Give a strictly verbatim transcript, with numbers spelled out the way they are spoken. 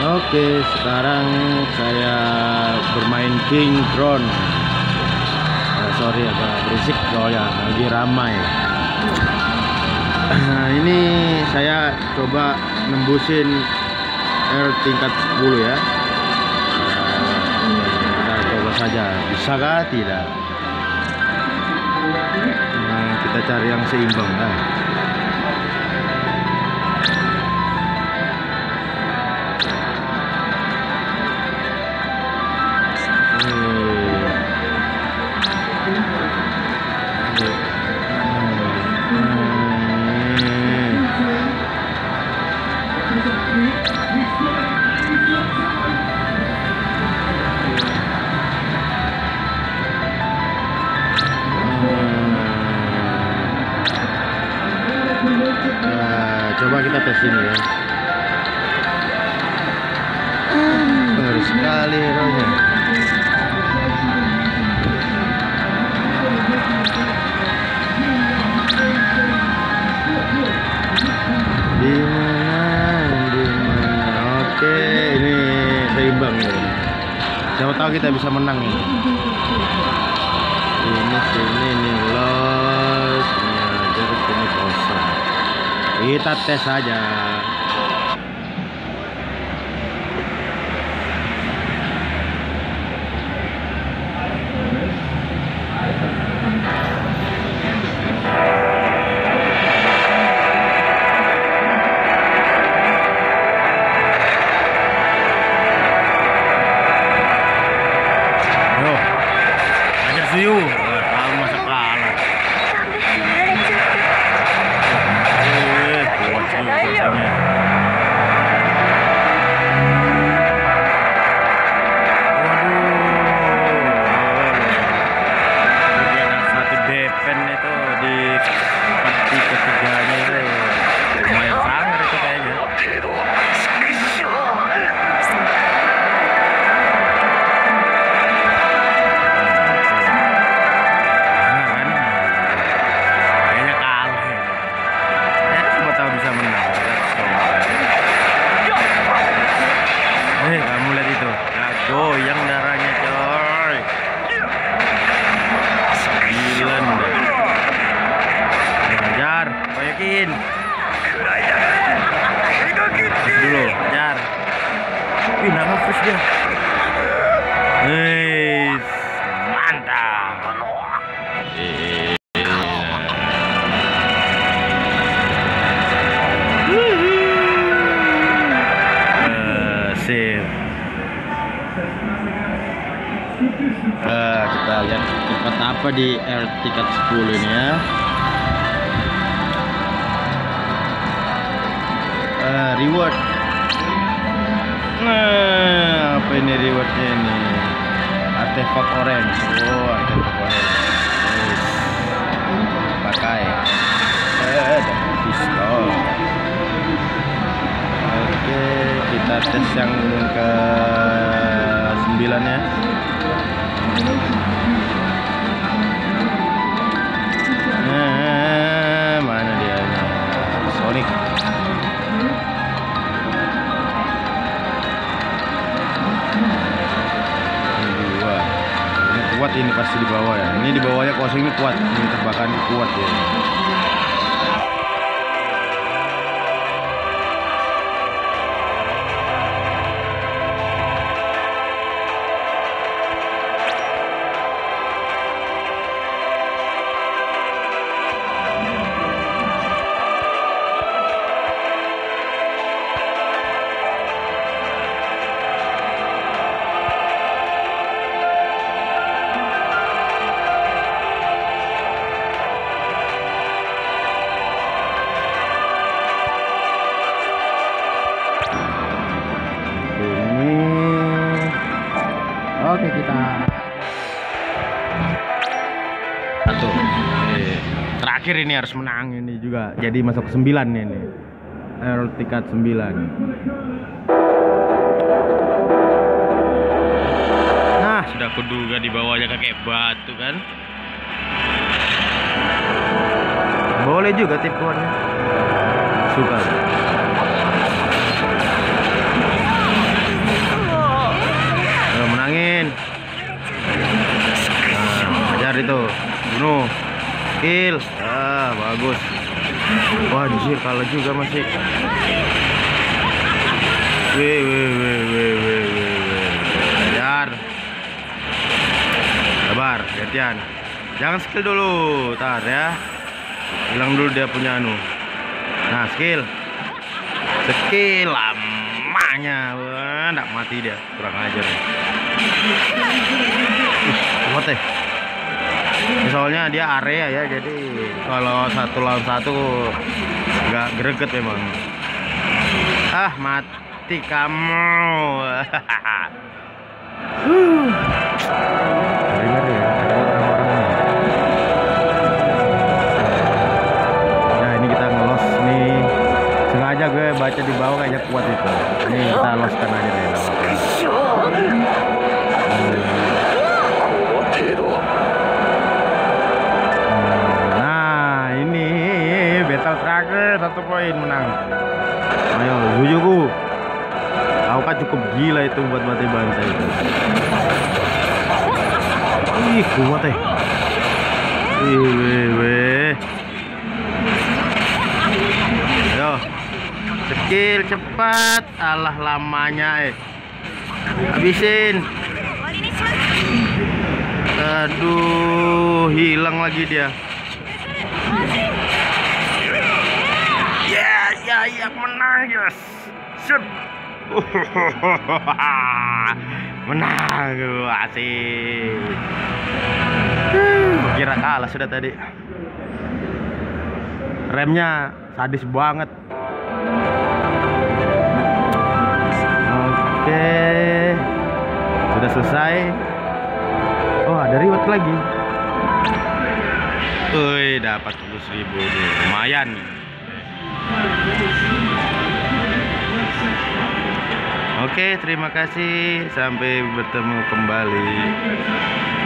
Oke, sekarang saya bermain King Drone. Uh, sorry agak berisik soalnya lagi ramai. Nah, ini saya coba nembusin air tingkat sepuluh ya. Uh, kita coba saja, bisakah tidak? Nah, kita cari yang seimbang lah. Nah, coba kita tes ini ya. Baru sekali hero-nya. Di mana, di mana? Oke, ini seimbang ya. Siapa tahu kita bisa menang ini. Ini sini ini los, ini aja sini kosong. Kita tes saja. View, kalau masa kalah. Eh, kuat sih biasanya. Waduh, satu depen itu di parti ketiganya itu lumayan sangar itu kayaknya. Goyang darahnya coy. Sembilan Ajar, banyakin. Terus dulu, ajar. Wih, nama fresh dia. Hei, mantap. Eh. Sip. Uh, kita lihat cepat apa di air tingkat sepuluh ini ya. Uh, reward. Nah, apa ini rewardnya ini? Artefak orange. Oh, artefak orange. Yes. Pakai. Eh, dapat pistol. Oke, kita tes yang ke sembilan ya. Nah, mana dia? Sonic. Ini dua. Ini kuat ini pasti di bawah ya. Ini di bawahnya kosong ini kuat. Ini tebakan kuat ya. Oke, kita satu. Terakhir ini harus menang ini juga. Jadi masuk ke sembilan nih ini. Air tingkat sembilan. Nah, sudah kuduga di bawahnya kayak batu kan. Boleh juga tipuannya. Suka. skill. Ah, bagus. Wah, anjir kalah juga masih. Wih, wih, wih, wih, wih, wih, wih. Ajar. Sabar, gantian. Jangan skill dulu, tar ya. Hilang dulu dia punya anu. Nah, skill. Skill lamanya. Wah, nggak mati dia. Kurang ajar. Kuat deh. Soalnya dia area ya, jadi kalau satu lawan satu nggak greget memang. Ah, mati kamu. Ngeri ya, ada orang-orang. Nah, ini kita ngelos nih. Sengaja gue baca di bawah kayaknya kuat itu. Ini kita loskan aja deh. Nah, ini battle terakhir, satu poin menang. Ayo, Zujuku. Kau kan cukup gila itu buat mati bangsa itu. Ih, kuat eh. Wih, wih, wih. Ayo, skill cepat. Alah lamanya eh. Habisin. Aduh, hilang lagi dia. Ya, ya, ya, menang, yes. Sip. Menang, asik. Kira kalah sudah tadi. Remnya sadis banget. Oke, sudah selesai. Oh, ada reward lagi. Wih, dapat sepuluh ribu nih, lumayan. Oke, terima kasih. Sampai bertemu kembali.